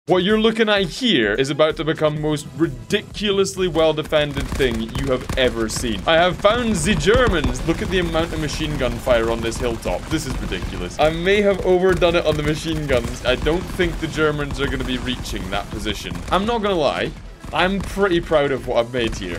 What you're looking at here is about to become the most ridiculously well-defended thing you have ever seen. I have found the Germans. Look at the amount of machine gun fire on this hilltop. This is ridiculous. I may have overdone it on the machine guns. I don't think the Germans are going to be reaching that position. I'm not going to lie. I'm pretty proud of what I've made here.